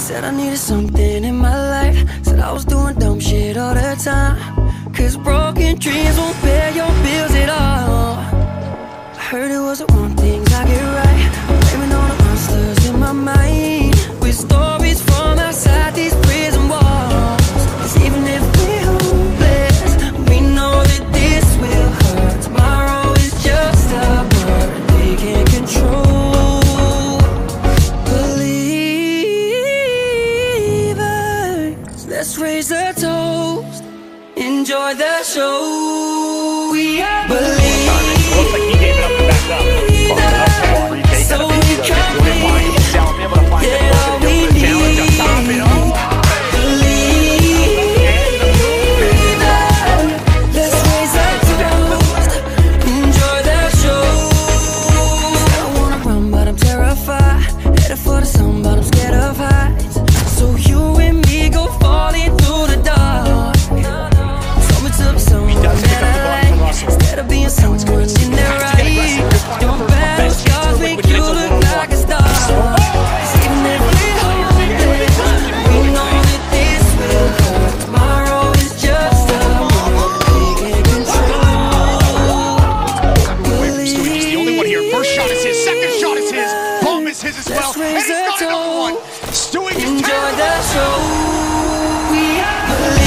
Said I needed something in my life. Said I was doing dumb shit all the time. Cause broken dreams won't pay your bills at all. I heard it was the wrong things I get right. I'm blaming all the monsters in my mind, with stories from outside these prison walls. Cause even if we're hopeless, we know that this will hurt. Tomorrow is just a word they can't control. Believers, let's raise a toast, enjoy the show. We are believers. Looks like he gave it up and backed up. So we can be, get all we need. Let's raise a toast, enjoy the show. I wanna run but I'm terrified, headed for the sun but I'm scared of heights. So you and me go falling through the dark. Told me to be someone that I like, instead of being someone in their right. Your battle scars make you look like a star. Even if we're hopeless, we know that this will hurt. Tomorrow is just a moment we can't control. He's the only one here. First shot is his, second shot is his, bomb is his as well. Let's raise And he's got a another one. toast, Stewie is enjoy terrible. the show. We are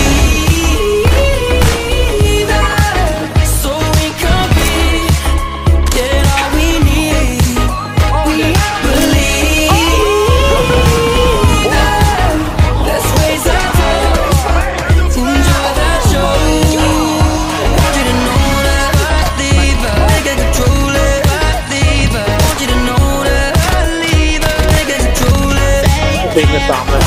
believers, so we compete, get all we need. We are believers, let's raise a toast, enjoy the show. Want you to know that I leave her, they can control it. I leave her, want you to know that I leave her, they can control it. Take this off.